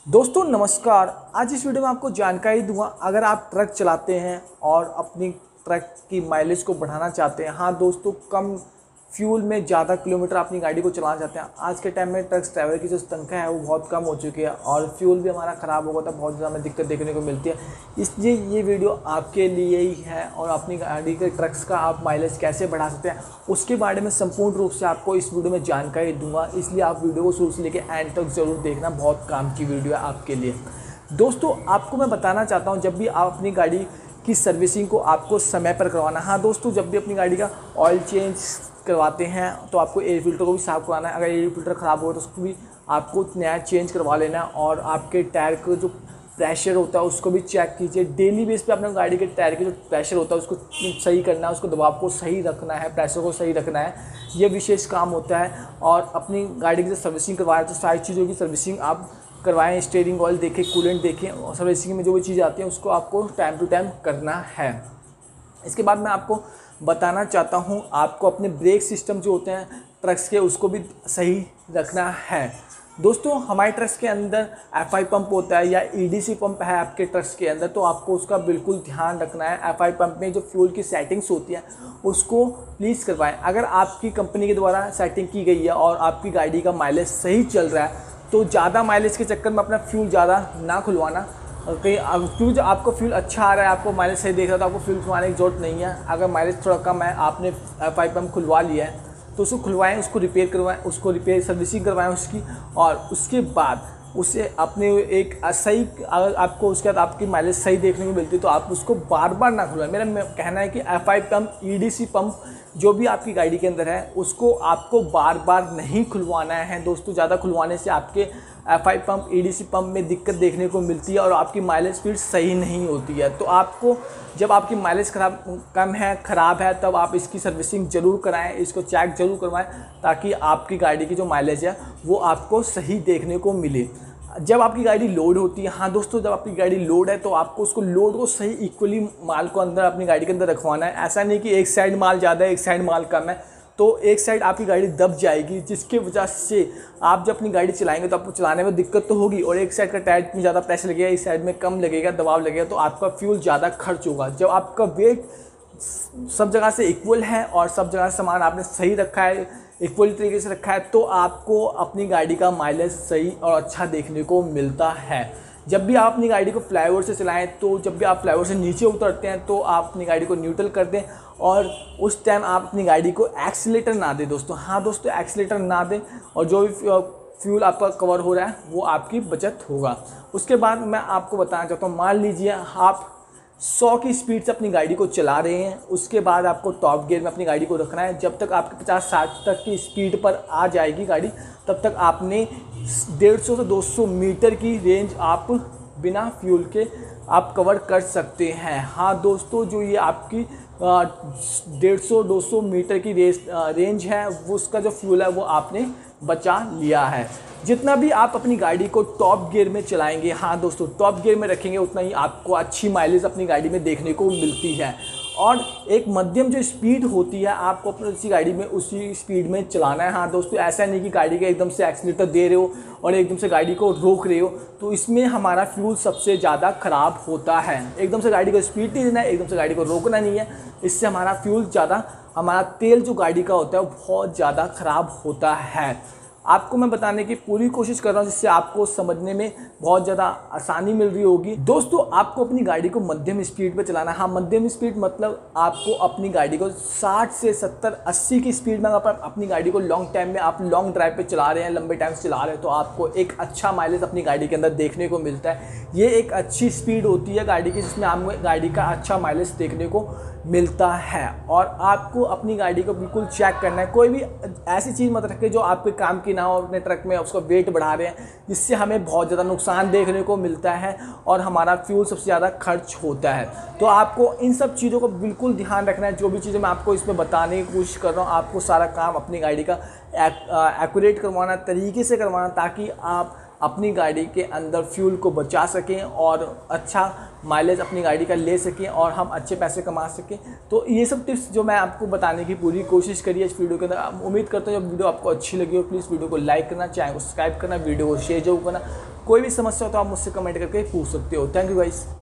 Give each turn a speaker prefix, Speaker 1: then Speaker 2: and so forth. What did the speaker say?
Speaker 1: दोस्तों नमस्कार। आज इस वीडियो में आपको जानकारी दूंगा, अगर आप ट्रक चलाते हैं और अपनी ट्रक की माइलेज को बढ़ाना चाहते हैं। हाँ दोस्तों, कम फ्यूल में ज़्यादा किलोमीटर अपनी गाड़ी को चलाना चाहते हैं। आज के टाइम में ट्रक ड्राइवर की जो संख्या है वो बहुत कम हो चुकी है और फ्यूल भी हमारा ख़राब होगा तो बहुत ज़्यादा हमें दिक्कत देखने को मिलती है। इसलिए ये वीडियो आपके लिए ही है और अपनी गाड़ी के ट्रक्स का आप माइलेज कैसे बढ़ा सकते हैं उसके बारे में संपूर्ण रूप से आपको इस वीडियो में जानकारी दूंगा। इसलिए आप वीडियो को शुरू से लेकर एंड तक ज़रूर देखना, बहुत काम की वीडियो है आपके लिए। दोस्तों आपको मैं बताना चाहता हूँ, जब भी आप अपनी गाड़ी की सर्विसिंग को आपको समय पर करवाना। हाँ दोस्तों, जब भी अपनी गाड़ी का ऑयल चेंज करवाते हैं तो आपको एयर फिल्टर को भी साफ़ करवाना है। अगर एयर फिल्टर ख़राब हो तो उसको भी आपको नया चेंज करवा लेना है। और आपके टायर का जो प्रेशर होता है उसको भी चेक कीजिए। डेली बेस पे अपने गाड़ी के टायर के जो प्रेशर होता है उसको सही करना है, उसको दबाव को सही रखना है, प्रेशर को सही रखना है, ये विशेष काम होता है। और अपनी गाड़ी की जो सर्विसिंग करवाएं तो सारी चीज़ों की सर्विसिंग आप करवाएं। स्टीयरिंग ऑयल देखें, कूलेंट देखें, और सर्विसिंग में जो भी चीज़ आती है उसको आपको टाइम टू टाइम करना है। इसके बाद मैं आपको बताना चाहता हूं, आपको अपने ब्रेक सिस्टम जो होते हैं ट्रक्स के उसको भी सही रखना है। दोस्तों हमारे ट्रक्स के अंदर एफआई पंप होता है या ईडीसी पंप है आपके ट्रक्स के अंदर, तो आपको उसका बिल्कुल ध्यान रखना है। एफआई पंप में जो फ्यूल की सेटिंग्स होती है उसको प्लीज़ करवाएं। अगर आपकी कंपनी के द्वारा सेटिंग की गई है और आपकी गाड़ी का माइलेज सही चल रहा है तो ज़्यादा माइलेज के चक्कर में अपना फ्यूल ज़्यादा ना खुलवाना। क्योंकि जो आपको फ्यूल अच्छा आ रहा है, आपको माइलेज सही देख रहा है तो आपको फ्यूल खुलवाने की ज़रूरत नहीं है। अगर माइलेज थोड़ा कम है, आपने एफआई पंप खुलवा लिया है तो उसको खुलवाएं, उसको रिपेयर करवाएं, उसको रिपेयर सर्विसिंग करवाएं उसकी। और उसके बाद उसे अपने एक सही, अगर आपको उसके बाद आपकी माइलेज सही देखने को मिलती है तो आप उसको बार बार ना खुलवाएं। मेरा कहना है कि एफआई पंप, ईडीसी पंप जो भी आपकी गाड़ी के अंदर है उसको आपको बार बार नहीं खुलवाना है। दोस्तों ज़्यादा खुलवाने से आपके एफआई पंप, ईडीसी पंप में दिक्कत देखने को मिलती है और आपकी माइलेज स्पीड सही नहीं होती है। तो आपको जब आपकी माइलेज कम है, ख़राब है, तब आप इसकी सर्विसिंग ज़रूर कराएं, इसको चेक ज़रूर करवाएं ताकि आपकी गाड़ी की जो माइलेज है वो आपको सही देखने को मिले। जब आपकी गाड़ी लोड होती है, हाँ दोस्तों, जब आपकी गाड़ी लोड है तो आपको उसको लोड को सही इक्वली माल को अंदर अपनी गाड़ी के अंदर रखवाना है। ऐसा नहीं कि एक साइड माल ज़्यादा है, एक साइड माल कम है, तो एक साइड आपकी गाड़ी दब जाएगी, जिसकी वजह से आप जब अपनी गाड़ी चलाएंगे तो आपको चलाने में दिक्कत तो होगी। और एक साइड का टायर में ज़्यादा प्रेशर लगेगा, इस साइड में कम लगेगा, दबाव लगेगा, तो आपका फ्यूल ज़्यादा खर्च होगा। जब आपका वेट सब जगह से इक्वल है और सब जगह से सामान आपने सही रखा है, इक्वल तरीके से रखा है, तो आपको अपनी गाड़ी का माइलेज सही और अच्छा देखने को मिलता है। जब भी आप अपनी गाड़ी को फ्लाईओवर से चलाएं तो जब भी आप फ्लाईओवर से नीचे उतरते हैं तो आप अपनी गाड़ी को न्यूट्रल कर दें और उस टाइम आप अपनी गाड़ी को एक्सीलेटर ना दें दोस्तों। हाँ दोस्तों, एक्सीलेटर ना दें और जो भी फ्यूल आपका कवर हो रहा है वो आपकी बचत होगा। उसके बाद मैं आपको बताना चाहता हूँ, मान लीजिए आप 100 की स्पीड से अपनी गाड़ी को चला रहे हैं, उसके बाद आपको टॉप गियर में अपनी गाड़ी को रखना है। जब तक आपके 50-60 तक की स्पीड पर आ जाएगी गाड़ी, तब तक आपने 150 से 200 मीटर की रेंज आप बिना फ्यूल के आप कवर कर सकते हैं। हाँ दोस्तों, जो ये आपकी 150-200 मीटर की रेंज है वो उसका जो फ्यूल है वो आपने बचा लिया है। जितना भी आप अपनी गाड़ी को टॉप गियर में चलाएंगे, हाँ दोस्तों, टॉप गियर में रखेंगे, उतना ही आपको अच्छी माइलेज अपनी गाड़ी में देखने को मिलती है। और एक मध्यम जो स्पीड होती है आपको अपनी उसी गाड़ी में उसी स्पीड में चलाना है। हाँ दोस्तों, ऐसा नहीं कि गाड़ी का एकदम से एक्सीलेटर दे रहे हो और एकदम से गाड़ी को रोक रहे हो, तो इसमें हमारा फ्यूल सबसे ज़्यादा ख़राब होता है। एकदम से गाड़ी को स्पीड नहीं देना है, एकदम से गाड़ी को रोकना नहीं है, इससे हमारा फ्यूल ज़्यादा, हमारा तेल जो गाड़ी का होता है वो बहुत ज़्यादा ख़राब होता है। आपको मैं बताने की पूरी कोशिश कर रहा हूँ जिससे आपको समझने में बहुत ज़्यादा आसानी मिल रही होगी। दोस्तों आपको अपनी गाड़ी को मध्यम स्पीड पे चलाना है। हाँ, मध्यम स्पीड मतलब आपको अपनी गाड़ी को 60 से 70-80 की स्पीड में अगर अपनी गाड़ी को लॉन्ग टाइम में आप लॉन्ग ड्राइव पे चला रहे हैं, लंबे टाइम से चला रहे हैं, तो आपको एक अच्छा माइलेज अपनी गाड़ी के अंदर देखने को मिलता है। ये एक अच्छी स्पीड होती है गाड़ी की जिसमें आपको गाड़ी का अच्छा माइलेज देखने को मिलता है। और आपको अपनी गाड़ी को बिल्कुल चेक करना है, कोई भी ऐसी चीज़ मत रखें जो आपके काम की ना हो। अपने ट्रक में उसका वेट बढ़ा रहे हैं जिससे हमें बहुत ज़्यादा नुकसान देखने को मिलता है और हमारा फ्यूल सबसे ज़्यादा खर्च होता है। तो आपको इन सब चीज़ों को बिल्कुल ध्यान रखना है। जो भी चीज़ें मैं आपको इसमें बताने की कोशिश कर रहा हूँ, आपको सारा काम अपनी गाड़ी का एक्यूरेट करवाना, तरीके से करवाना, ताकि आप अपनी गाड़ी के अंदर फ्यूल को बचा सकें और अच्छा माइलेज अपनी गाड़ी का ले सकें और हम अच्छे पैसे कमा सकें। तो ये सब टिप्स जो मैं आपको बताने की पूरी कोशिश करी है इस वीडियो के अंदर। उम्मीद करता हूँ जब वीडियो आपको अच्छी लगी हो प्लीज़ वीडियो को लाइक करना, चैनल को सब्सक्राइब करना, वीडियो को शेयर जरूर करना। कोई भी समस्या हो तो आप मुझसे कमेंट करके पूछ सकते हो। Thank you guys.